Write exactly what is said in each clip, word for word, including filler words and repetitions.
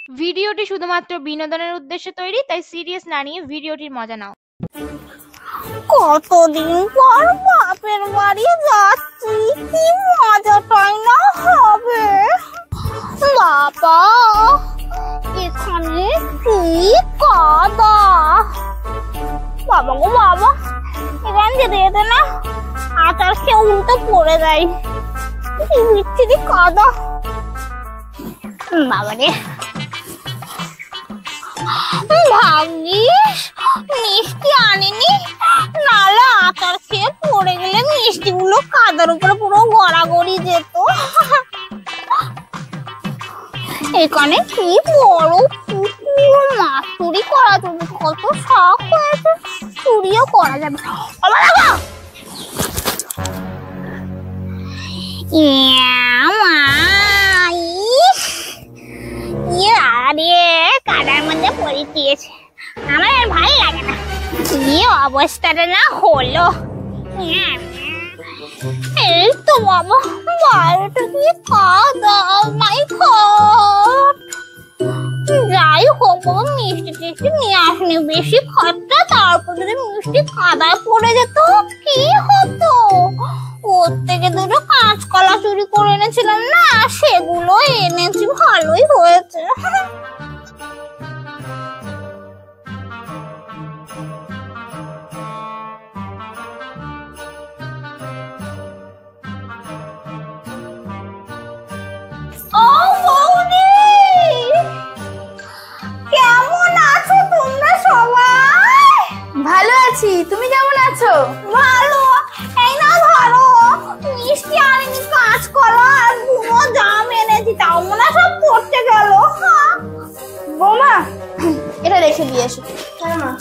ভিডিওটি শুধুমাত্র বিনোদনের উদ্দেশ্যে তৈরি, তাই সিরিয়াস না নিয়ে ভিডিওটির মজা নাও। কতদিন পর বাপের বাড়ি যাচ্ছি, কি মজাটাই না হবে। বাবা, এখানে কি কাদা। বাবা গো বাবা, এখান যেতে যেতে না আচার খেয়ে উল্টো পড়ে যায়। কি বিচ্ছিরি কাদা। বাবা রে, ভাগ্যিস মিষ্টি আনিনি, নাহলে আচার খেয়ে পড়ে গেলে মিষ্টি গুলো কাদার উপরে পুরো গড়াগড়ি যেত। এখানে কি বড় পুকুর, মাছ চুরি করা যাবে, কত শখ হয়েছে, চুরিও করা যাবে। কাদার মধ্যে পড়ে গিয়েছে, আমার আর ভালো লাগে না। কি অবস্থাটা না হলো। এই তো বাবা, বাইরেটা কি কাদা, মাই গড। যাই হোক বাবা, মিষ্টি টিষ্টি নিয়ে আসেনি, বেশি খরচা, তারপর যদি মিষ্টি কাদায় পড়ে যেত কি হতো। ওর থেকে দুটো কাঁচকলা চুরি করে এনেছিলাম না, সেগুলো এনেছি, ভালোই হয়েছে। কেমন আছো তোমরা সবাই? ভালো আছি, তুমি কেমন আছো? ভালো। এই না ধরো, মিষ্টি আনিনি, কাঁচকলা আর বুনো জাম এনেছি, তাও মনে সব পড়তে গেল। বৌমা, এটা রেখে দিয়ে এসো। হ্যাঁ মা,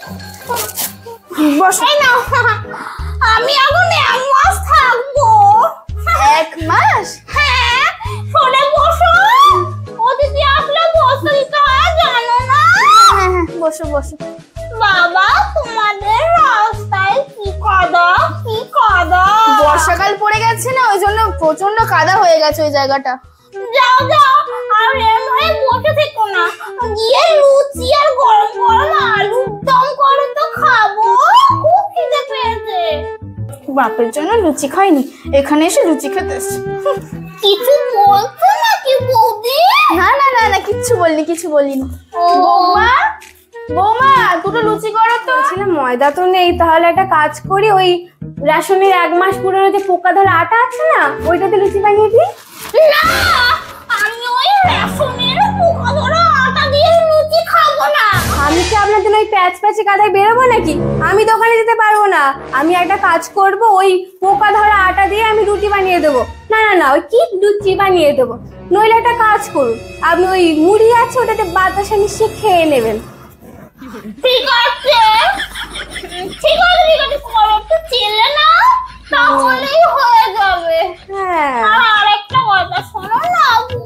বসো। এই নাও, আমি এখন এক মাস থাকবো। এক মাস? হ্যাঁ, সরে বসো। অতিথি আসলে বসতে দিতে হয়, জানো না? হ্যাঁ হ্যাঁ, বসো বসো। বাবা, তোমাদের রাস্তায় কি কাদা, কি কাদা। বর্ষাকাল পড়ে গেছে না, ওই জন্য প্রচন্ড কাদা হয়ে গেছে ওই জায়গাটা। যাও যাও, আর এর হয়ে বসে থেকো না, গিয়ে লুচি আর গরম গরম আলুর দম করে তো খাবো, খুব খিদে পেয়েছে। বাপের জন্য লুচি খাইনি, এখানে এসে লুচি খেতে এসেছি। কিছু বলছো নাকি বৌদি? না না না না, কিচ্ছু বলিনি, কিছু বলিনি। ও বৌমা, বৌমা, দুটো লুচি করো তো। ছিল ময়দা তো নেই, তাহলে একটা কাজ করি, ওই রেশনের এক মাস পুরনো যে পোকা ধরা আটা আছে না, ওইটাতে লুচি বানিয়ে দিই। না, আমি ওই রেশনের পোকা ধরা আটা দিয়ে লুচি খাবো না। আমি কি আপনার জন্য ওই প্যাচ প্যাচে কাদায় বেরোবো নাকি? আমি দোকানে যেতে পারবো না। আমি একটা কাজ করব, ওই পোকা ধরা আটা দিয়ে আমি রুটি বানিয়ে দেবো। না না না, ওই কি লুচি বানিয়ে দেবো। নইলে একটা কাজ করুন, আপনি ওই মুড়ি আছে ওটাতে বাতাসা মিশিয়ে খেয়ে নেবেন। ঠিক আছে, ঠিক আছে, ঠিক আছে, করো তো, চেলে না, তাহলেই হয়ে যাবে। হ্যাঁ, আর আরেকটা কথা শোনো না,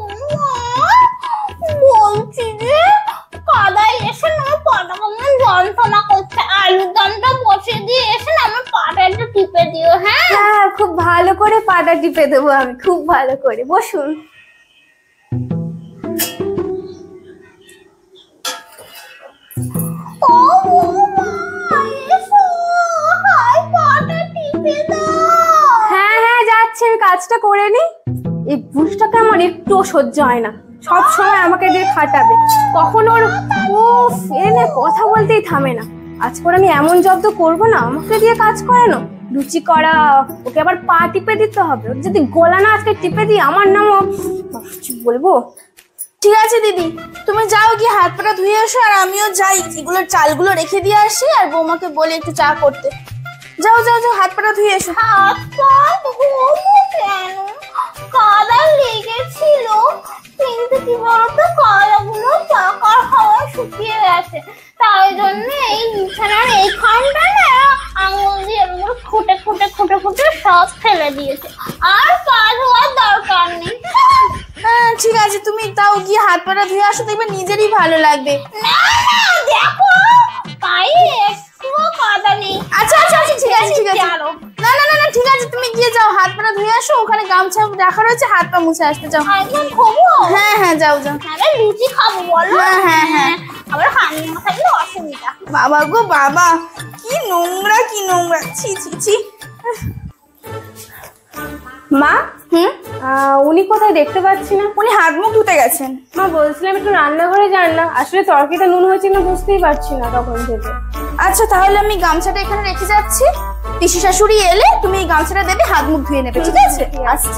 বলছি যে কাদায় এসে না আমার পাটা কেমন যন্ত্রণা করছে, আলুর দমটা বসে দিয়ে এসে না আমার পাটা একটু টিপে দিও। হ্যাঁ হ্যাঁ, খুব ভালো করে পাটা টিপে দেবো আমি, খুব ভালো করে। বসুন। ও বৌমা, এসো, হাই, পাটা টিপে দাও। হ্যাঁ হ্যাঁ, যাচ্ছে, আমি কাজটা করে নি। এই বুঝটাকে আমার একটুও সহ্য হয় না, সব সময় আমাকে দিয়ে খাটাবে। কখন ওর উফ এনে কথা বলতেই থামে না। আজ করে আমি এমন জব্দ করবো না, আমাকে দিয়ে কাজ করানো, লুচি করা, ওকে আবার পা টিপে দিতে হবে। যদি গলা না আজকে টিপে দিই, আমার নামও বলবো। ঠিক আছে দিদি, তুমি যাও, গিয়ে হাত পাটা ধুয়ে এসো, আর আমিও যাই, এগুলো চালগুলো রেখে দিয়ে আসি, আর বৌমাকে বলে একটু চা করতে। যাও যাও যাও, হাত পাটা ধুয়ে এসো। হাত পা ধোবো কেন? কাদা লেগেছিল, কিন্তু কি বলতো, কাদাগুলো পাকার হাওয়ায় শুকিয়ে গেছে, তাই জন্য এই বিছানার এইখানটা না আঙুল দিয়ে এগুলো খুঁটে খুঁটে খুঁটে খুঁটে সব ফেলে দিয়েছে, আর পা ধোয়ার দরকার নেই। হ্যাঁ ঠিক আছে, তুমি তাও গিয়ে হাত পাটা ধুয়ে আসো, দেখবে নিজেরই ভালো লাগবে। না না, দেখো তাই একটুও কাদা নেই। আচ্ছা আচ্ছা আচ্ছা ঠিক আছে ঠিক আছে চলো। না না না না ঠিক আছে, তুমি গিয়ে যাও, হাত পা ধুয়ে আসো, ওখানে গামছা রাখা রয়েছে, হাত পা মুছে আসতে যাও। একদম খাবো। হ্যাঁ হ্যাঁ যাও যাও। আরে লুচি খাবো বলো। হ্যাঁ হ্যাঁ হ্যাঁ। আবার হানি না থাকলে অসুবিধা। বাবা গো বাবা, কি নোংরা কি নোংরা, ছি ছি ছি। মা, হুম, আহ, উনি কোথায় দেখতে পাচ্ছি না। উনি হাত মুখ ধুতে গেছেন। মা বলছিলাম একটু রান্নাঘরে যান না, আসলে তরকারিটা নুন হয়েছে না বুঝতেই পারছি না তখন থেকে। আচ্ছা তাহলে আমি গামছাটা এখানে রেখে যাচ্ছি, পিসি শাশুড়ি এলে তুমি এই গামছাটা দেবে, হাত মুখ ধুয়ে নেবে, ঠিক আছে? আসছি।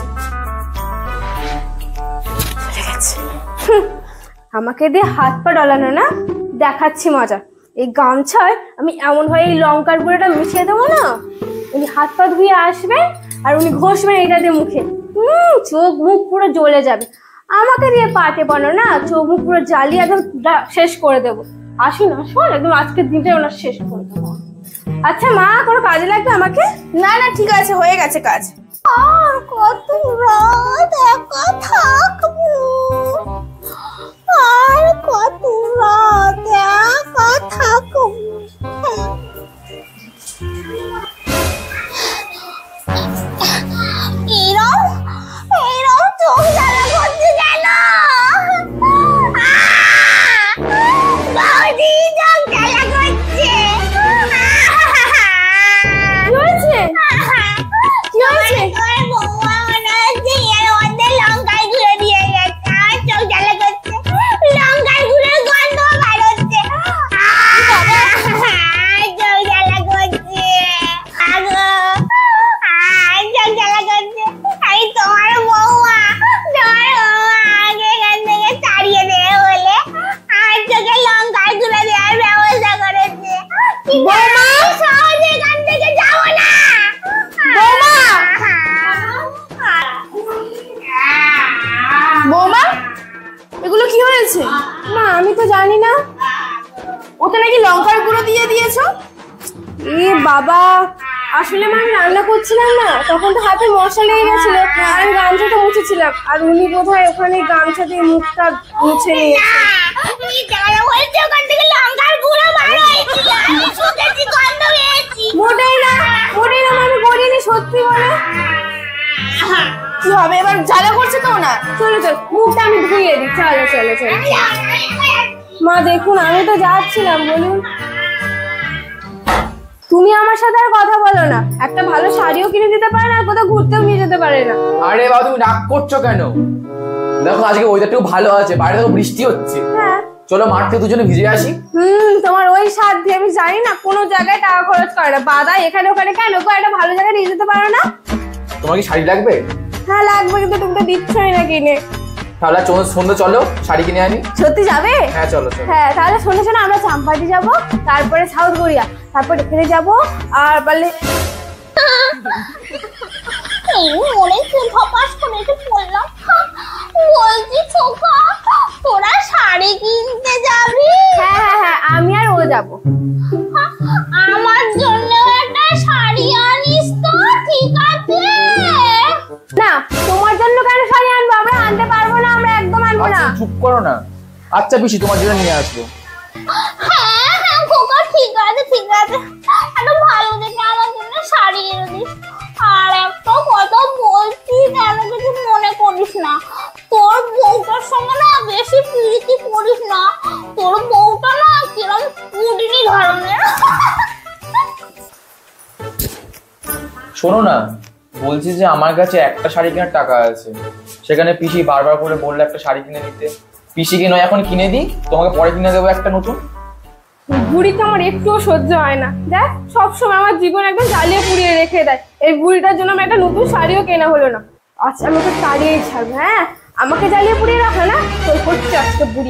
চলে গেছে। হুম, আমাকে দিয়ে হাত পা ডলানো না, দেখাচ্ছি মজা। এই গামছায় আমি এমন ভাবে এই লঙ্কার গুঁড়োটা মিশিয়ে দেবো না, উনি হাত পা ধুয়ে আসবেন আর উনি ঘষবেন এটা দিয়ে মুখে, হুম চোখ মুখ পুরো জ্বলে যাবে। আমাকে দিয়ে পাটে বানো না, চোখ মুখ পুরো জ্বালিয়ে একদম শেষ করে দেবো। আসুন আসুন, একদম আজকের দিনটা ওনার শেষ করে দেবো। আচ্ছা মা, কোনো কাজে লাগবে আমাকে? না না ঠিক আছে, হয়ে গেছে কাজ। আর কত রাত একা থাকবো, আর কত রাত একা থাকবো। এরম এরম চোখ জ্বালা করছে কেন? বৌদি চোখ জ্বালা করছে। কি হয়েছে? কি হয়েছে? তোর বৌমা মনে হচ্ছে এর মধ্যে লঙ্কার গুঁড়ো দিয়ে গেছে, আর চোখ জ্বালা করছে, লঙ্কার গুঁড়োর গন্ধ বার হচ্ছে। চোখ জ্বালা করছে, আগো চোখ জ্বালা করছে। আমি তোমার বৌমা, তোমার বৌমা আগে এখান থেকে তাড়িয়ে দেবে বলে আর চোখে লঙ্কার গুঁড়ো দেওয়ার ব্যবস্থা করেছে। কিন্তু আমি সহজে এখান থেকে যাবো না। বৌমা, এগুলো কি হয়েছে? মা আমি তো জানি না। ওটা নাকি লঙ্কার গুঁড়ো দিয়ে দিয়েছো? এ বাবা, আসলে মা আমি রান্না করছিলাম না, তখন তো হাতে মশলা লেগে গেছিল আর আমি গামছাটা মুছেছিলাম, আর উনি বোধহয় ওখানে গামছা দিয়ে মুখটা মুছে নিয়েছে। ওখান থেকে লঙ্কার গুঁড়ো বার হয়েছিল, আমি শুকেছি, গন্ধ পেয়েছি। মোটেই না, মোটেই না মা, আমি করিনি সত্যি বলে। কি হবে এবার, জ্বালা করছে তো না? চলো চলো, মুখটা আমি ধুয়ে দিই, চলো চলো চলো। মা দেখুন, আমি তো যাচ্ছিলাম, বলুন। তুমি আমার সাথে আর কথা বলো না, একটা ভালো শাড়িও কিনে দিতে পারে না, আর কোথাও ঘুরতেও নিয়ে যেতে পারে না। আরে বাবা তুমি রাগ করছো কেন? দেখো আজকে ওয়েদারটাও ভালো আছে, বাইরে তো বৃষ্টি হচ্ছে, হ্যাঁ। চলো মাঠ থেকে দুজনে ভিজে আসি। হুম, তোমার ওই সাধ্যে আমি জানি না কোনো জায়গায় টাকা খরচ করে না, বাদা এখানে ওখানে কেন গো, একটা ভালো জায়গায় নিয়ে যেতে পারো না? তোমার কি শাড়ি লাগবে? হ্যাঁ লাগবে, কিন্তু তুমি তো দিচ্ছই না কিনে। তাহলে চলো সন্ধ্যে চলো শাড়ি কিনে আনি। সত্যি যাবে? হ্যাঁ চলো চলো। হ্যাঁ তাহলে শোনো শোনো, আমরা চাম্পাটি যাবো, তারপরে সাউথ কোরিয়া, তারপর এখানে যাবো, আর পারলে এই মনে ধপাস করে এসে পড়লাম। বলছি খোকা, তোরা শাড়ি কিনতে যাবি? হ্যাঁ হ্যাঁ হ্যাঁ, আমি আর ও যাবো। আমার জন্য একটা শাড়ি আনিস তো, ঠিক আছে? না, তোমার জন্য কেন শাড়ি আনবো, আমরা আনতে পারবো না, আমরা একদম আনবো না। আচ্ছা চুপ করো না। আচ্ছা পিসি তোমার জন্য নিয়ে আসবো। হ্যাঁ হ্যাঁ খোকা, ঠিক আছে ঠিক আছে, একটা ভালো দেখে আমার জন্য শাড়ি এনে দিস। আর একটা কথা বলছি, কেন কিছু মনে করিস না, তোর বউটার সঙ্গে না বেশি প্রীতি করিস না, তোর বউটা না কিরম কুটিনি ধরনের। শোনো না, বলছি যে আমার কাছে একটা শাড়ি কেনার টাকা আছে, সেখানে পিসি বারবার করে বললে একটা শাড়ি কিনে দিতে। পিসিকে নয় এখন কিনে দিই, তোমাকে পরে কিনে দেবো একটা নতুন। বুড়িটা আমার একটুও সহ্য হয় না, দেখ সবসময় আমার জীবন একদম জ্বালিয়ে পুড়িয়ে রেখে দেয়। এই বুড়িটার জন্য আমার একটা নতুন শাড়িও কেনা হলো না। আচ্ছা আমি ওকে তাড়িয়েই ছাড়বো। হ্যাঁ, আমাকে জ্বালিয়ে পুড়িয়ে রাখো না, তোর করছে আজকে বুড়ি।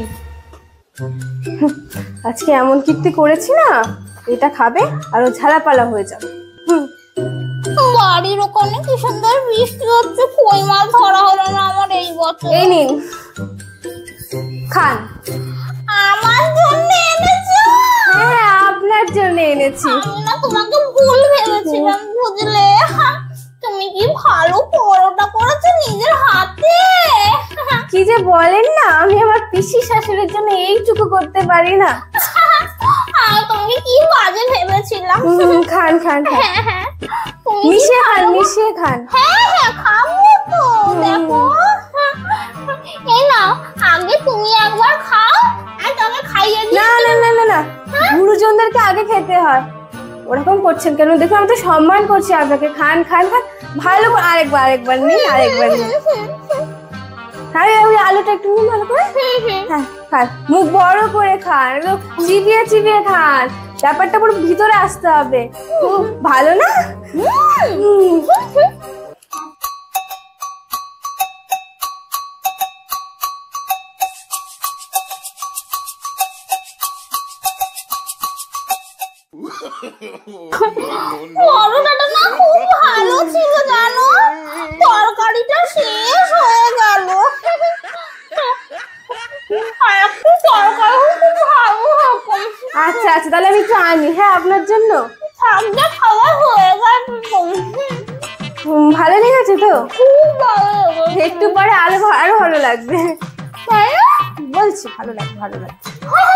আজকে এমন কীর্তি করেছি না, এটা খাবে আর ও ঝালাপালা হয়ে যাবে। হুম, বাড়ির ওখানে কি সুন্দর বৃষ্টি হচ্ছে, কই মাছ ধরা হলো না আমার এই বছর। এই নিন খান। আমার জন্য এনেছো? হ্যাঁ আপনার জন্য এনেছি। আমি না তোমাকে ভুল ভেবেছিলাম, বুঝলে? তুমি কি ভালো পরোটা করেছো নিজের হাতে। কি যে বলেন না, আমি আমার পিসি শাশুড়ির জন্য এইটুকু করতে পারি না। আমি তোমাকে কি বাজে ভেবেছিলাম। হুম, খান খান খান হ্যাঁ হ্যাঁ তুমি কি মিশিয়ে খান ভালো- মিশিয়ে খান। হ্যাঁ হ্যাঁ খাবো তো, দেখো এই নাও আগে তুমি একবার খাও আর তোকে খাইয়ে দিই। না না না না না গুরুজনদেরকে আগে খেতে হয়। ওরকম করছেন কেন? দেখো আমি তো সম্মান করছি আপনাকে। খান খান খান ভালো করে। আরেকবার আরেকবার নিন আরেকবার নিন। আরে ওই আলুটা একটু নিন ভালো করে। হ্যাঁ খান, মুখ বড় করে খান, একদম চিবিয়ে চিবিয়ে খান। ব্যাপারটা পুরো ভিতরে আসতে হবে। খুব ভালো না? হুম। পরোটাটা না খুব ভালো ছিল জানো, তরকারিটা শেষ হয়ে গেল। আর একটু তরকারি খুব ভালো হতো। আচ্ছা আচ্ছা তাহলে আমি একটু আনি। হ্যাঁ আপনার জন্য। থাকলে খাওয়া হয়ে গেছে। হুম, ভালো লেগেছে তো? খুব ভালো লেগেছে। একটু পরে আরো ভা- আরো ভালো লাগবে। তাই না? বলছি ভালো লাগবে ভালো লাগবে।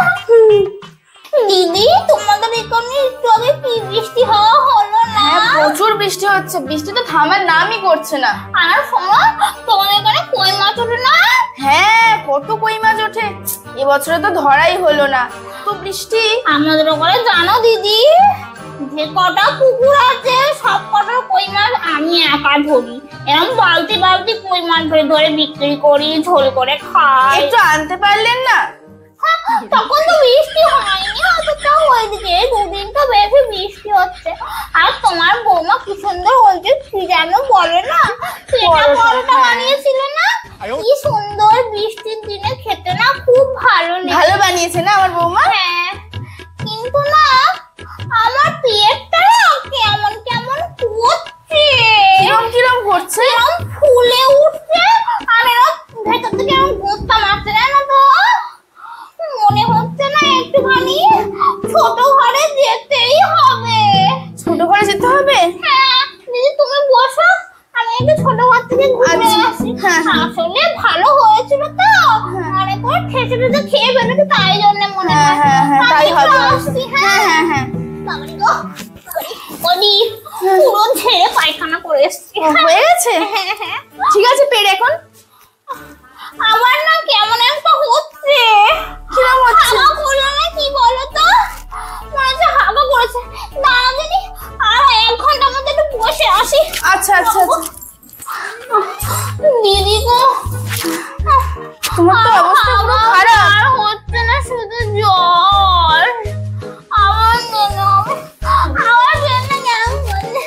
দিদি তোমাদের এখানে একটু আগে কি বৃষ্টি হওয়া হলো না? হ্যাঁ প্রচুর বৃষ্টি হচ্ছে, বৃষ্টি তো থামার নামই করছে না। আর শোনো তোমাদের এখানে কই মাছ ওঠে না? হ্যাঁ কত কই মাছ ওঠে, এবছরে তো ধরাই হলো না, তো বৃষ্টি। আমাদের ওখানে জানো দিদি, যে কটা পুকুর আছে সব কটা কই মাছ আমি একা ধরি। এরকম বালতি বালতি কই মাছ ধরে ধরে বিক্রি করি, ঝোল করে খাই। একটু আনতে পারলেন না? হ্যাঁ, তখন তো বৃষ্টি হয়নি, হয়তো তাও ওইদিকে দুদিন তো বেশি বৃষ্টি হচ্ছে। আর তোমার বৌমা কি সুন্দর বলছে কি যেন বলে না, সেটা পরোটা বানিয়েছিল না, কি সুন্দর বৃষ্টির দিনে খেতে না খুব ভালো লেগেছে। ভালো বানিয়েছে না আমার বৌমা? হ্যাঁ কিন্তু না আমার পেটটা না কেমন কেমন করছে, কিরম কিরম করছে? এরকম ফুলে উঠছে আর এরকম ভেতর থেকে এরকম গোস্তা মারছে জানো তো। মনে হচ্ছে না একটুখানি ছোট ঘরে যেতেই হবে। ছোট ঘরে যেতে হবে? হ্যাঁ দিদি তুমি বসো, আমি একটু ছোট ঘর থেকে ঘুরে আচ্ছা, আসি। হ্যাঁ, হ্যাঁ। আসলে ভালো হয়েছিল তো, মানে করে ঠেসে ঠেসে খেয়ে ফেলেছি তাই জন্য মনে হ্যাঁ, হয়। হ্যাঁ, হ্যাঁ, আমি তাই একটু হবে। আসছি, হ্যাঁ হ্যাঁ হ্যাঁ বাবারে গো, ওদি পুরো ঝেড়ে পায়খানা করে এসছি। ও, হয়ে গেছে? হ্যাঁ হ্যাঁ ঠিক আছে পেট এখন? আমার না কেমন একটা হচ্ছে। কিরম হচ্ছে? হাগা করলো না কি বলো তো, মনে হচ্ছে হাগা করেছে। দাঁড়া দিদি আর এক ঘন্টার মধ্যে একটু বসে আসি। আচ্ছা আচ্ছা আচ্ছা। দিদি গো তোমার তো অবস্থা পুরো খারাপ। আর হচ্ছে না, শুধু জ্বর। আমার জন্য আমার জন্য কেমন বললে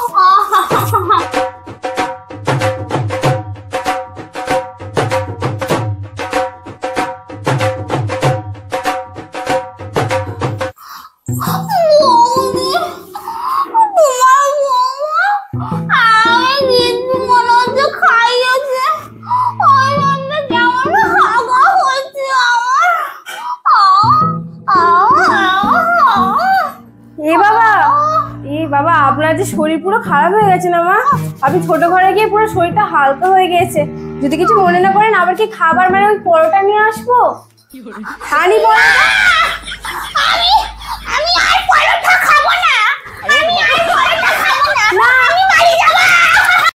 বৌদি, তোমার বৌমা আমি কিন্তু মনে হচ্ছে খাইয়েছে, ওই জন্য কেমন হাগা হচ্ছে আমার। আহ, আহ, আহ, এ বাবা এ বাবা আপনার যে শরীর পুরো খারাপ হয়ে গেছে না মা? আপনি ছোট ঘরে গিয়ে পুরো শরীরটা হালকা হয়ে গেছে। যদি কিছু মনে না করেন আবার কি খাবার মানে ওই পরোটা নিয়ে আসবো? খানি পরোটা? আমি